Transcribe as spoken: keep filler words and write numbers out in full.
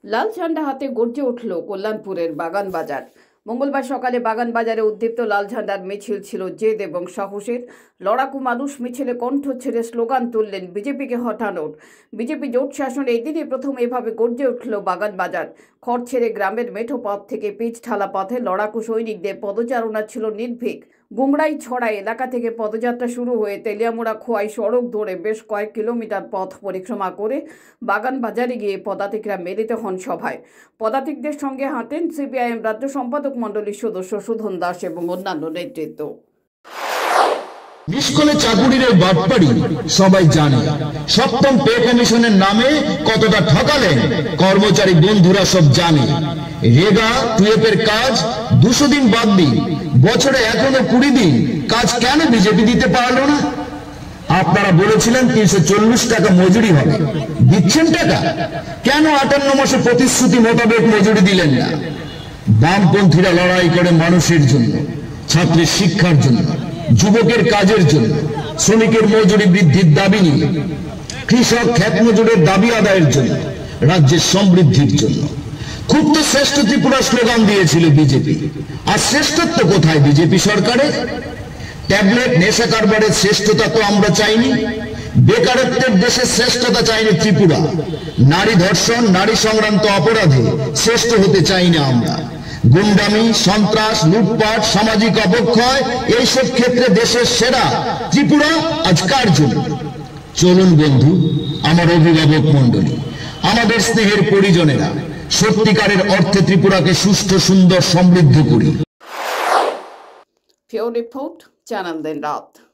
লাল ঝান্ডা হাতে গর্জে উঠল কল্যাণপুরের বাগান বাজার। মঙ্গলবার সকালে বাগান বাজারে উদ্দীপ্ত লাল ঝান্ডার মিছিল ছিল জেদ এবং সাহসের। লড়াকু মানুষ মিছিলে কণ্ঠ ছেড়ে স্লোগান তুললেন বিজেপিকে হটানোর। বিজেপি জোট শাসনে এই দিনে প্রথম এভাবে গর্জে উঠল বাগান বাজার। খড় ছেড়ে গ্রামের মেঠো পথ থেকে পিচ ঢালা পথে লড়াকু সৈনিকদের পদচারণা ছিল নির্ভীক। গুংড়াই ছড়া এলাকা থেকে পদযাত্রা শুরু হয়ে তেলিয়ামুড়া খোয়াই সড়ক ধরে বেশ কয়েক কিলোমিটার পথ পরিক্রমা করে বাগান বাজারে গিয়ে পদাতিকরা মিলিত হন সভায়। পদাতিকদের সঙ্গে হাঁটেন সিপিআইএম রাজ্য সম্পাদক মণ্ডলীর সদস্য সুধন দাস এবং অন্যান্য নেতৃত্ব। নিষ্কলে চাকুরির বাটপাড়ি সবাই জানে। সপ্তম পে কমিশনের নামে কতটা ঠকালেন কর্মচারী বন্ধুরা সব জানে। রেগা টুয়েপের কাজ দুশো দিন বাদ দিন, বছরে এখনো কুড়ি দিন কাজ কেন বিজেপি দিতে পারলো না? আপনারা বলেছিলেন তিনশো চল্লিশ টাকা মজুরি হবে, দিচ্ছেন টাকা? কেন আটান্ন মাসে প্রতিশ্রুতি মোতাবেক মজুরি দিলেন না? বামপন্থীরা লড়াই করে মানুষের জন্য, ছাত্রের শিক্ষার জন্য, যুবকের কাজের জন্য, শ্রমিকের মজুরি বৃদ্ধির দাবি নিয়ে, কৃষক ক্ষেত মজুরের দাবি আদায়ের জন্য, রাজ্যের সমৃদ্ধির জন্য। খুব তো শ্রেষ্ঠ ত্রিপুরা স্লোগান দিয়েছিল বিজেপি। আর শ্রেষ্ঠত্ব কোথায় বিজেপি সরকারের? ট্যাবলেট নেশা কারবারের শ্রেষ্ঠতা তো আমরা চাইনি, বেকারত্বের দেশে শ্রেষ্ঠতা চাইনি ত্রিপুরা, নারী ধর্ষণ নারী সংক্রান্ত অপরাধে শ্রেষ্ঠ হতে চাই না আমরা, গুন্ডামি সন্ত্রাস লুটপাট সামাজিক অবক্ষয় এইসব ক্ষেত্রে দেশের সেরা ত্রিপুরা আজ কার জন্য? চলুন বন্ধু, আমার অভিভাবক মণ্ডলী, আমাদের স্নেহের পরিজনেরা, সত্যিকারের অর্থে ত্রিপুরাকে সুষ্ঠু সুন্দর সমৃদ্ধ করি। ফিও রিপোর্ট, চ্যানেল দিন রাত।